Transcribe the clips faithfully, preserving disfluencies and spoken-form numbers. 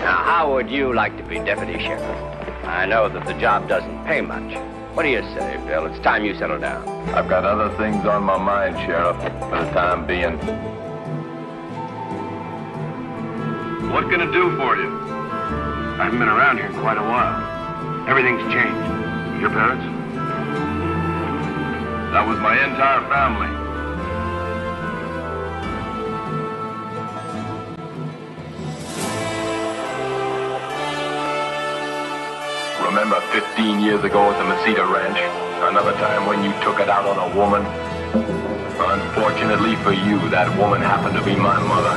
Now, how would you like to be deputy sheriff? I know that the job doesn't pay much. What do you say, Bill? It's time you settle down. I've got other things on my mind, Sheriff, for the time being. What can I do for you? I haven't been around here in quite a while. Everything's changed. Your parents? That was my entire family. Remember fifteen years ago at the Mesita Ranch? Another time when you took it out on a woman? Unfortunately for you, that woman happened to be my mother.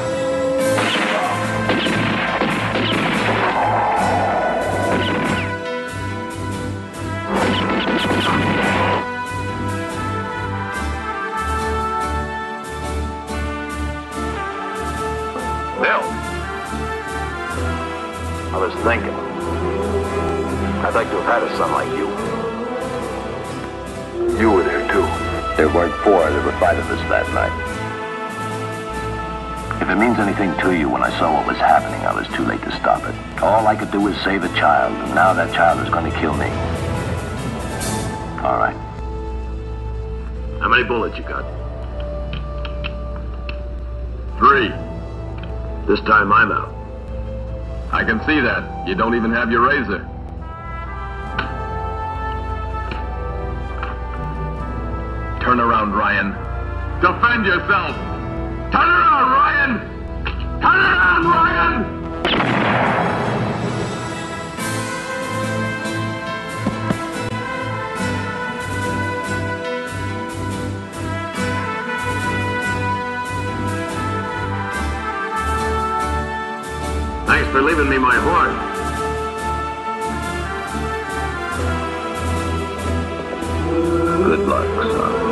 Bill! I was thinking. I'd like to have had a son like you. You were there, too. There weren't four, there were five of us that night. If it means anything to you, when I saw what was happening, I was too late to stop it. All I could do was save a child, and now that child is going to kill me. All right. How many bullets you got? Three. This time I'm out. I can see that. You don't even have your razor. Turn around, Ryan. Defend yourself! Turn around, Ryan! Turn around, Ryan! Thanks for leaving me my horse. Good luck, son.